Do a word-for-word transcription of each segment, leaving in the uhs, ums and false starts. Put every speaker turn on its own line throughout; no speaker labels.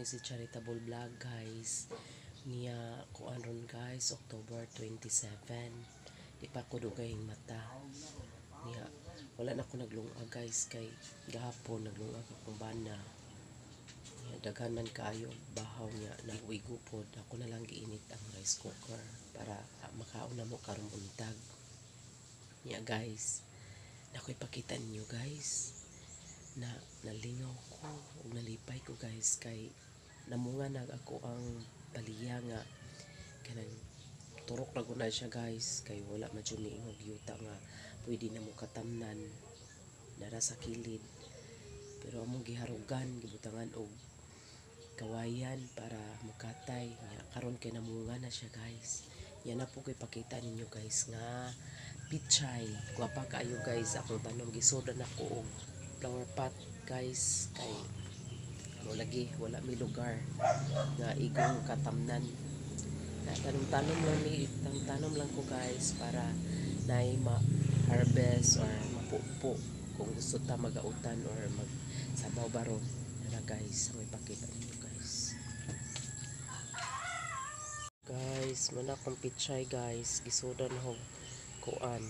ni si Charitable Vlog guys. Niya kuan ron guys, October twenty-seven. Di pa ko dugay mata. Niya wala na ko naglungag guys kay gahapon naglungag akong bana. Niya daghan man kaayo bahaw niya nag-uwigo pod. Ako na lang giinit ang rice cooker para ah, makaon na mo karong buntag. Niya guys, nakoy pakita ninyo guys na nalingaw ko ug nalipay ko guys kay namunga nag ako ang baliya nga kanang turok na guna siya guys kay wala man jud niingog yuta nga pwede na mo katamnan nara sa kilid, pero among giharugan gibutangan og kawayan para mukatay nga karon kay namunga na siya guys. Yan na po ko'y pakita ninyo guys nga pichay guwapa kaayo guys. Akong tanom gisodan ako og flower pot guys kay mo lagi wala mi lugar nga igong katamnan na tanom-tanom lang ni tanom lang ko guys para nay ma-harvest or mapupo kung gusto ta magautan or mag sabaw baron na guys. May pakita ninyo guys guys mana kong pichay guys gisodan ho kuan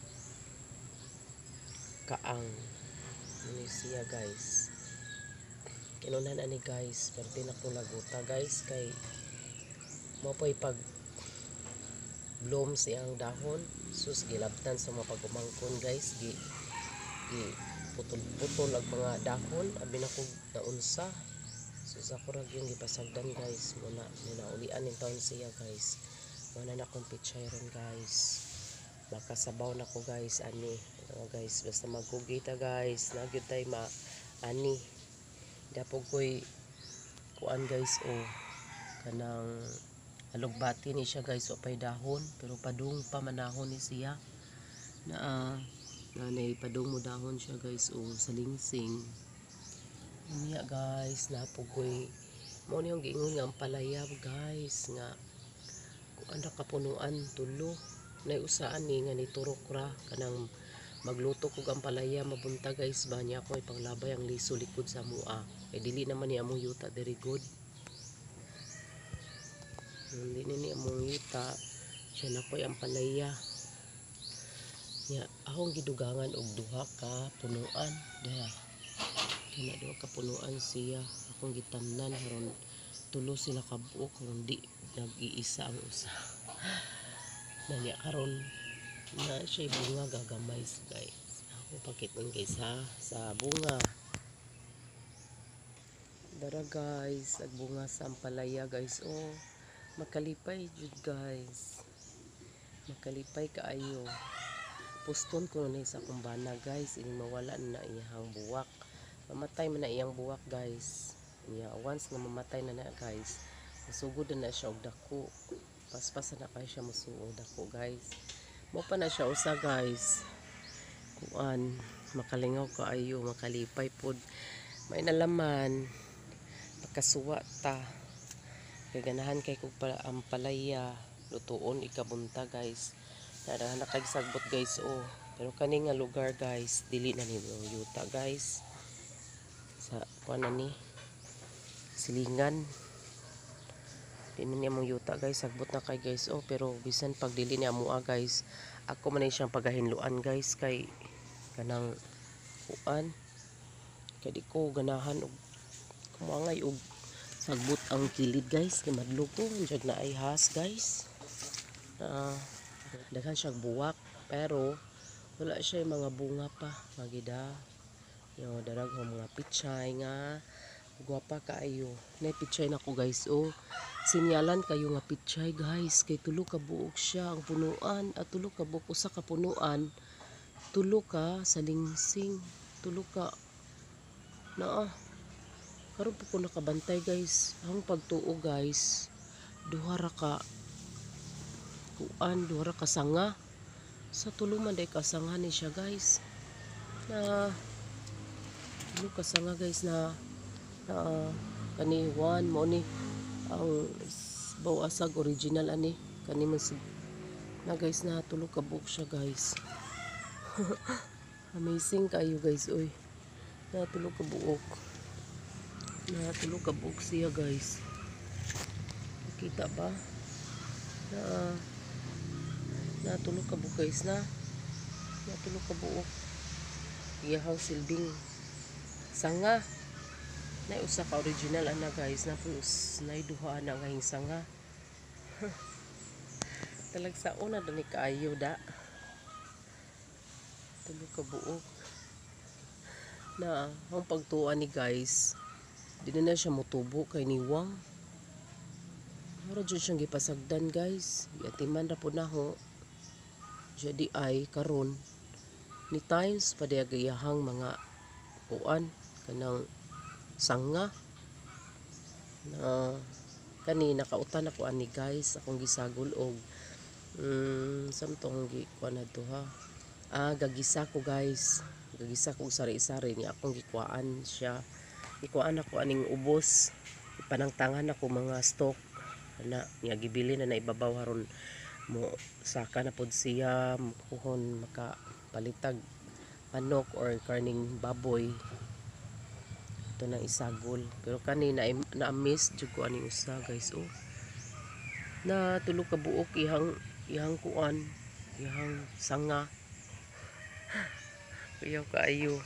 kaang ini siya guys kinunan ani guys perti na ko laguta guys kay mo pa'y pag bloom siyang dahon sus gilabtan sa mga pagumangkon guys gi, gi putol putol ang mga dahon abi na ko naunsa sus ako rag yung gipasagdan guys muna muna ulian yung taon siya guys muna na kong pichay ron guys makasabaw na ko guys ani uh, guys basta magkugita guys nagyo tay ma ani dapog ko'y kuan guys o oh, kanang alugbati ni siya guys wapay dahon pero padung pa manahon ni siya na uh, nanay padung mo dahon siya guys o oh, sa lingsing niya guys napog ko'y mo ni yung giingon nga ang palayab guys nga kuan ra kapunuan tulo nay usaan ni nga niturok ra kanang magluto ko ang palaya mabunta guys ba niya ako ipanglabay ang liso likod sa mua kay dili naman ni among yuta very good hindi ni among yuta siya na po ang palaya niya akong gidugangan og duha ka punuan daya kina duha ka punuan siya akong gitamnan haron tulo sila ka buok karon di nag-iisa ang usa na niya karon na siya bunga gagamay guys. Ako pakiton guys ha sa bunga dara guys ag bunga sa ampalaya guys oh makalipay jud guys makalipay kaayo puston ko na sa kumbana guys ini mawala na iyang buwak mamatay man na iyang buwak guys niya once nga mamatay na na guys masugod na, na siya og dako paspas na kay siya masuod dako guys mo pa na siya usa guys kuan makalingaw kaayo makalipay pod may nalaman makasuwa ta kay ganahan kay kog pala ang palaya lutuon ikabunta guys nara na kay sagbot guys oh pero kani nga lugar guys dili na ni yuta guys sa kuan ani silingan dili niya mong yuta guys sagbot na kay guys oh pero bisan pag dili niya mua guys ako man siyang pagahinluan guys kay kanang kuan kay di ko ganahan og kumangay og sagbot ang kilid guys kay madlog ko jud na ay has guys na uh, daghan siyang buwak pero wala siya mga bunga pa magida yo darag mga pichay nga guwapa kaayo na pichay na ko guys oh sinyalan kayo nga pichay guys kay tulo ka buok siya ang punuan at tulo ka buok usa ka punuan tulo ka sa lingsing tulo ka naa karon po ko nakabantay guys ang pagtuo guys duha ra ka kuan duha ra ka sanga sa tulo man day kasanga ni siya guys na tulo ka sanga guys na na kani one mo ni ang bawasag original ani kani man na guys na tulo ka buok siya guys amazing kayo guys oy na tulo ka buok Natulog ka buok siya guys. Kita ba? Na natulog ka buok guys na. Natulog ka buok. Iyahang silbing sanga. Na usa ka original ana guys. Na plus na duha ana nga sanga. Talag sa una dani kaayo da. Tulog ka buok. Na ang pagtuan ni guys. Di na, na siya mutubo kay niwang. Mura dyan siyang gipasagdan guys. Yatiman ra po na ho. Jadi ay karon ni times pa gayahang mga kuan kanang sanga na kani nakautan ako ani guys akong gisagol og mm, samtong gi kuan adto ha. Ah gagisa ko guys. Gagisa ko sari-sari ni akong gikuan siya. Ikuan ako aning ubos. Ipanangtangan ako mga stock na niya gibili na naibabaw haron mo saka na pod siya mukuhon makapalitag manok or karning baboy. Ito na isagol. Pero kanina na-miss jud ko aning usa guys oh. Na tulo ka buok ihang ihang kuan, ihang sanga. Kuyaw kaayo.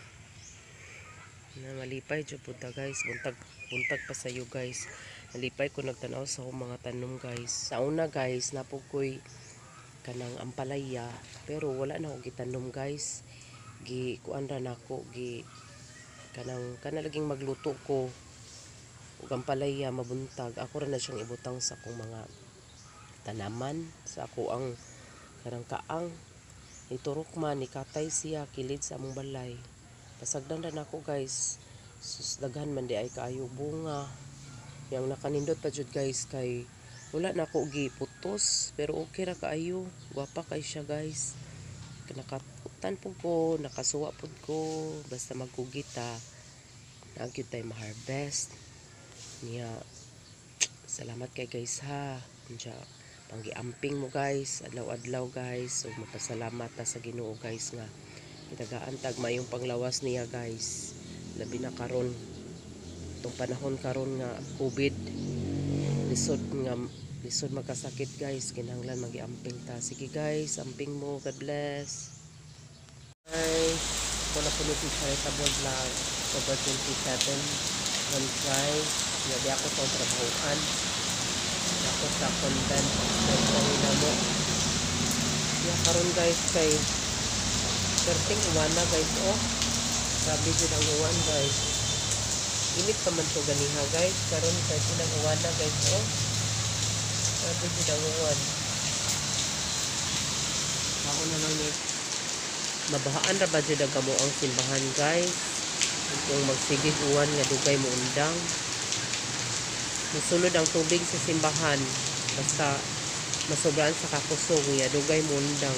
Na malipay jud pud ta guys, buntag buntag pa sayo guys. Nalipay ko nagtanaw sa akong mga tanom guys. Sa una guys napog koy kanang ampalaya pero wala na ako gitanom guys. Gi kuan ra nako gi kanang kana laging magluto ko ug ampalaya mabuntag. Ako ra na siyang ibutang sa akong mga tanaman sa ako ang kanang kaang iturok man ikatay siya kilid sa among balay. Pasagdan ra nako guys. Sus daghan man di ay kaayo bunga. Yang nakanindot pa jud guys kay wala na ako giputos pero okay ra kaayo. Gwapa kay siya guys. Nakatutan po ko, nakasuwa po ko basta magkugita. Nagyud tay ma-harvest. Niya salamat kay guys ha. Unya panggiamping mo guys, adlaw-adlaw guys. Ug mapasalamat ta sa Ginoo guys nga kitagaan tag mayong panglawas niya guys. Labi na karon itong panahon karon nga COVID lisod nga lisod magkasakit guys kinahanglan magiamping ta. Sige guys, amping mo. God bless. Hi, ito na po nito sa Table Vlog October twenty-seven one try nga di ako sa trabahoan ako sa content ng na mo ya karon guys kay certain uwan na guys oh. Grabe din ang uwan guys. Init pa man to ganiha guys. Karon kay silang uwan na guys oh. Grabe din ang uwan. Ako na lang ni mabahaan ra ba jud ang kamo ang simbahan guys. Kung magsigig uwan nga dugay mo undang. Musulod ang tubig sa simbahan basta masobraan sa kakusog nga dugay mo undang.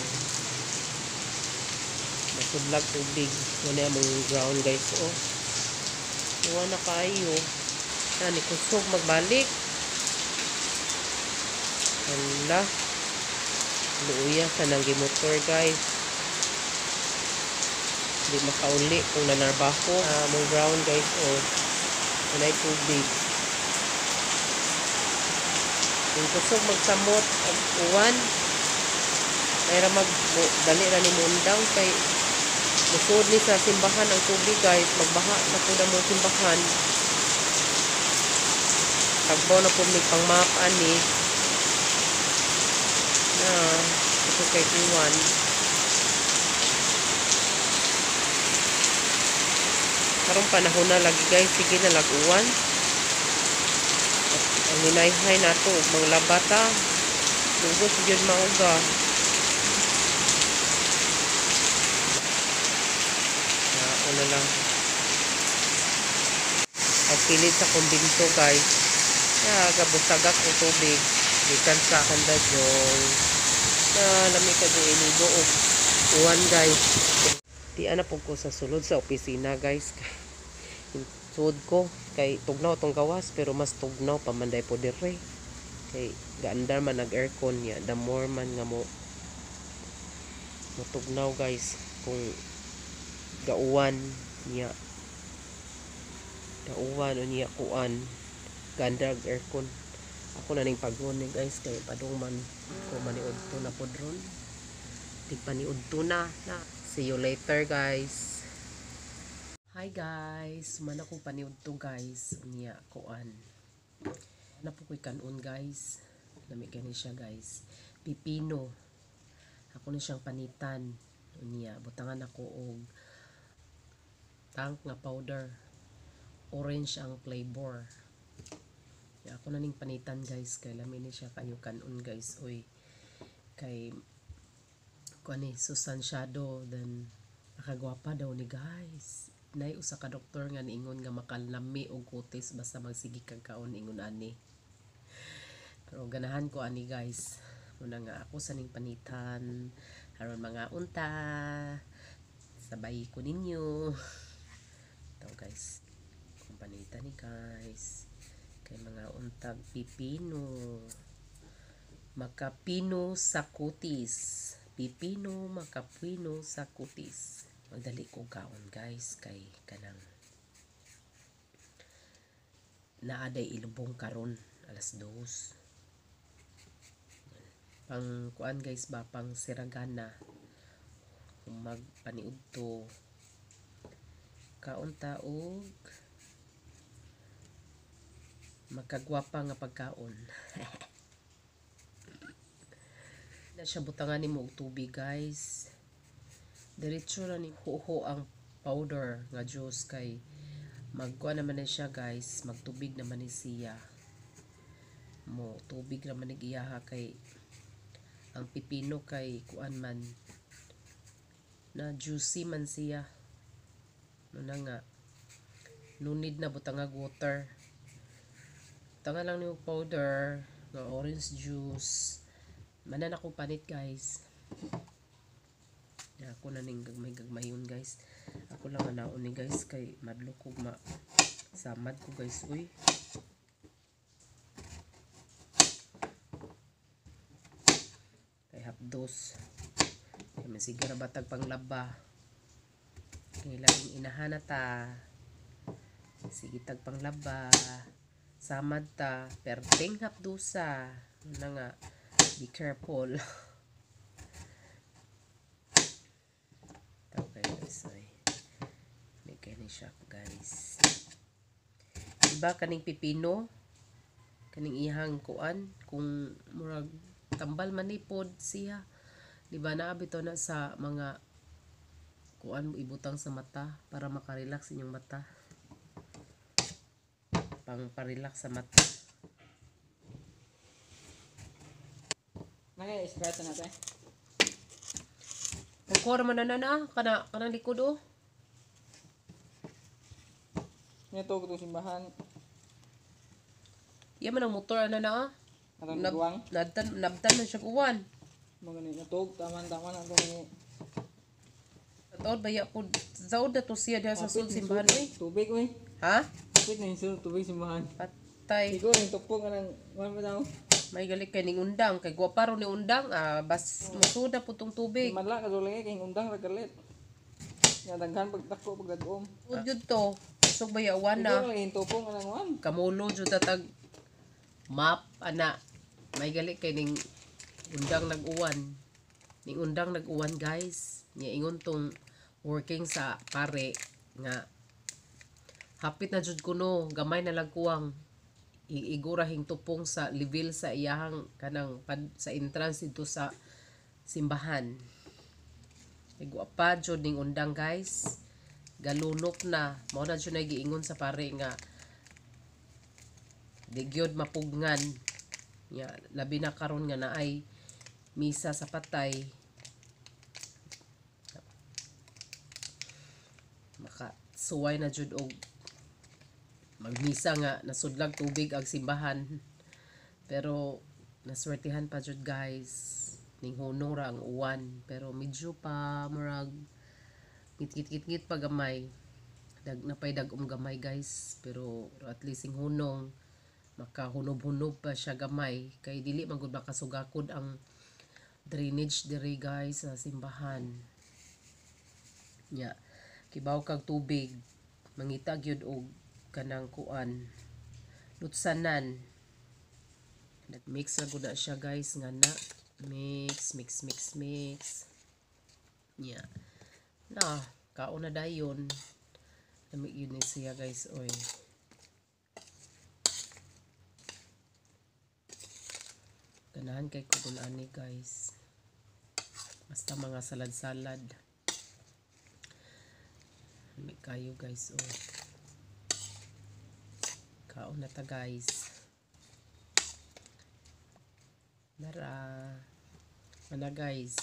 Masublag tubig wala mong ground guys oh. Uwan na kayo na ni kusog magbalik hala luya sa nang gimotor guys di makauli kung nanarbaho uh, mong ground guys oh. Wala tubig kung kusog magsamot ang uwan mayra mag dali ra ni mundang kay musod ni sa simbahan ang tubig guys. Magbaha na po na mong simbahan. Tagbaw na po may pang map ani. Na ito kay iwan. Karong panahon na lagi guys. Sige na laguan. Ang hinayhay na ito. Mga labata. Lugos yun mauga. Ano lang pagpilit sa kumbinto guys ya gabusagak ang tubig gikan sa kandadjong na lami ka di iligo o uwan guys. Di ana po ko sa sulod sa opisina guys. Sud ko kay tugnaw tong gawas pero mas tugnaw pa manday po dire kay gaandar man nag aircon niya the more man nga mo matugnaw guys kung gauwan niya Dauwan unya kuan gandag aircon. Ako na ning pagod ni guys kay paduman ko maniud to na podron. Di paniud to na na. See you later guys. Hi guys, man ako paniud to guys unya kuan. Na po ko'y kanon guys. Lami kani siya guys. Pipino. Ako na siyang panitan. Unya, butangan ako og tank nga powder. Orange ang flavor. Ya, ako na ning panitan guys. Kay lami ni siya kayo kanon guys. Uy. Kay kuan ni sustansyado. Then, nakagwapa daw ni guys. Nay usa ka doktor nga niingon nga makalami og kutis basta magsigi kag kaon ingon ani. Pero ganahan ko ani guys. Muna nga ako sa ning panitan aron mga unta sabay ko ninyo. Ito guys. Kung panitan ni guys. Kay mga untag pipino. Makapino sa kutis. Pipino makapino sa kutis. Magdali ko kaon guys kay kanang naaday ilubong karon alas dos. Pang kuan guys ba pang siragana magpaniud to kaon ta og makagwapa nga pagkaon. Na siya butangan nimo og tubig guys. Diretso na ni huho ang powder nga juice kay magkuan naman na siya guys, magtubig naman ni siya. Mo tubig naman ni iyaha kay ang pipino kay kuan man na juicy man siya. Muna nga no need na butangag water. Butanga lang ni powder nga orange juice. Manan ako panit guys. Ya, ako na ning gagmay-gagmayon guys. Ako lang anaon ni guys kay madlo ko ma samad ko guys uy. Kay hapdos. Kay masigara batag panglaba. Kay laging inahana ta. Sige tag panglaba. Samad ta perting hapdusa. Na nga be careful. Siya guys. Diba kaning pipino kaning ihang kuan kung murag tambal manipod siya. Diba naabito na sa mga kuan mo ibutang sa mata para makarelax inyong mata. Pang parelax sa mata.
Nagay espresso natin.
Kung kuha naman na na kana kanang likod oh.
Nito ko simbahan.
Iya man ang motor ana na ah.
Atong
Nab
guwang.
nabtan nabtan na siya kuwan.
Mo gani natog taman-taman ato ni.
Taod baya pud zaud na to siya diha sa sul simbahan oy.
Tubig oy.
Ha?
Tubig na sul tubig simbahan.
Patay.
Siguro yung tupong ka ng one daw.
May gali kay ning undang kay gwaparo ni undang ah bas musuda putong tubig.
Madla ka dulay kay undang ra galit. Nga daghan pagtako pagdagom.
Ud jud to. Sug baya wana.
Siguro yung tupong ka ng one.
Kamulo jud tatag map ana. May gali kay ning undang nag-uwan. Ning undang nag-uwan guys. Nya ingon tong working sa pare nga hapit na jud kuno gamay na lang kuwang igurahing tupong sa level sa iyahang kanang pad, sa entrance dito sa simbahan. Igwa jud ning undang guys. Galunok na mao na jud giingon sa pare nga di gyud mapugngan. Ya, labi na karon nga naay misa sa patay. Maka suway na jud og magmisa nga nasudlag tubig ang simbahan. Pero naswertihan pa jud guys. Ning hunong ra ang uwan pero medyo pa murag git-git-git pa gamay. Dag napay dag-um gamay guys pero at least ing hunong makahunob-hunob pa siya gamay kay dili man gud makasugakod ang drainage diri guys sa simbahan. Nya kibaw kag tubig mangita gyud og kanang kuan lutsanan. Nag-mix na gud na siya guys nga na mix mix mix mix. Nya. Na, kaon na dayon. Lami yun ni siya guys oy. Ganahan kay ko kun ani guys. Basta mga salad-salad. Lami kayo guys oy. Kaon na ta guys. Nara. Ana guys.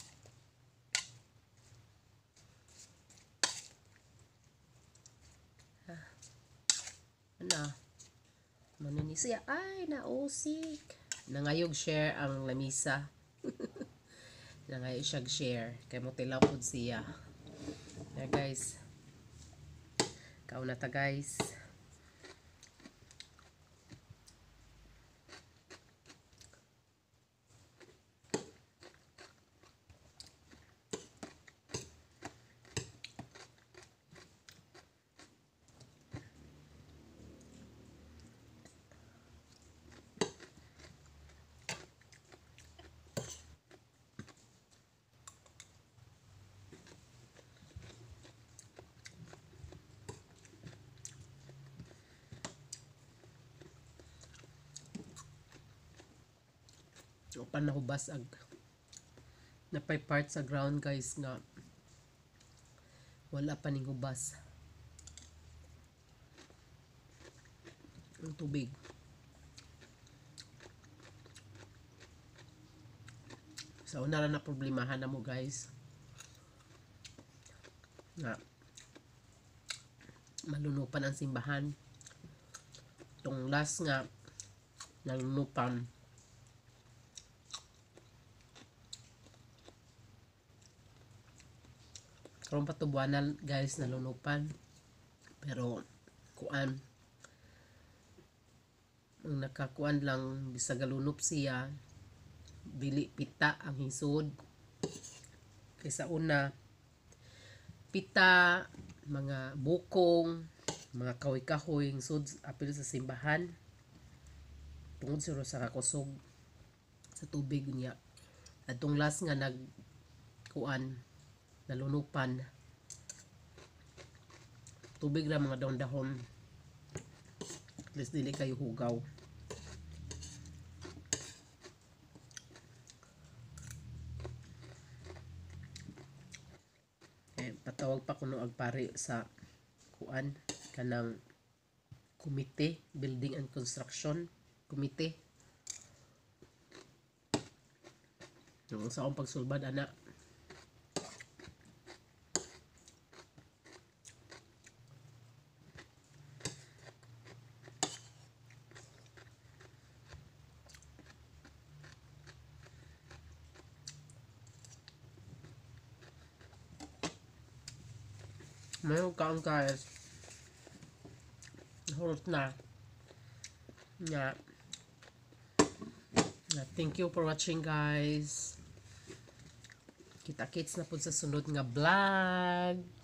Ha. Ana. Manini siya. Ay, nausik. Nangayog share ang lamisa. Nangayog siya share. Kaya mo tilapod siya. Na guys. Kaon na ta guys. Upan na hubas ag napay part sa ground guys nga wala pa ning hubas ang tubig. Sa una ra na problemahan na mo guys nga malunupan ang simbahan. Tong last nga nalunupan karon patubuanan guys nalunupan pero kuan ang nakakuan lang bisag galunop siya dili pita ang hisod kaysa una pita mga bukong mga kahoy-kahoy hisod apil sa simbahan tungod siro sa kakusog sa tubig niya atong last nga nag kuan nalunupan tubig lang mga dahon-dahon at least dili kayo hugaw. Eh, patawag pa kuno ang pari sa kuan kanang komite building and construction komite yung sa akong pagsulbad ana. Mayroon kaon guys. Hulot na. Nga. Nga. Thank you for watching guys. Kita-kits na po sa sunod nga vlog.